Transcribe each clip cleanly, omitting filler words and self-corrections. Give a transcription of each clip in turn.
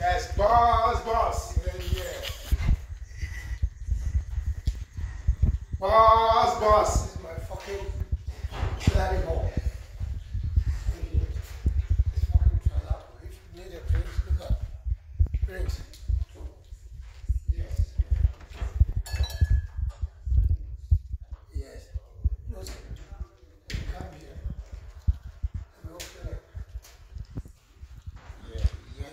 Yes, boss. Yeah. Boss. This is my fucking salary hole. This fucking trailer. If you need a drink, look up. Drinks. Yes. Yes. No, sir. Come here. And open it. Yeah.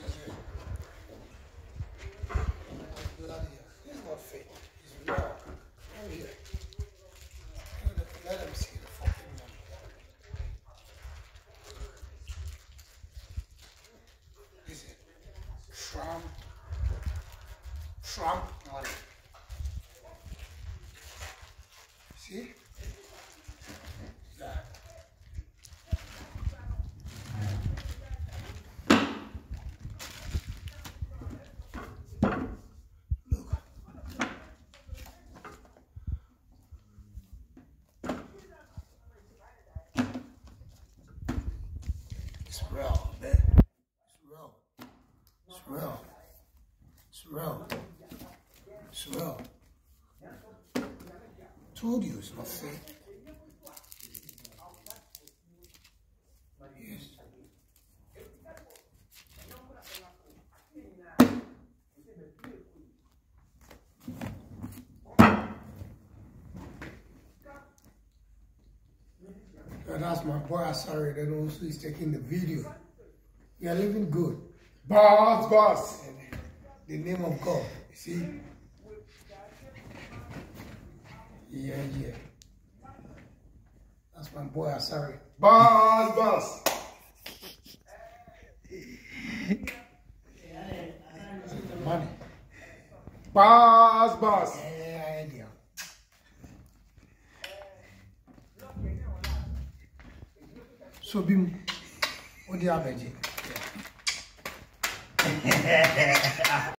Bloody hell. This is not fake. It's real. Come here. Let them see the fucking money. Is it Trump money? See? Yeah. Look. It's real, man. It's real. Told you it's not fake. Yes. And that's my boy Asari, then also he's taking the video. We are living good. Boss. And the name of God, you see? Yeah. That's my boy Asari. Boss. The money. Boss. Yeah. So, Bim, what do you have,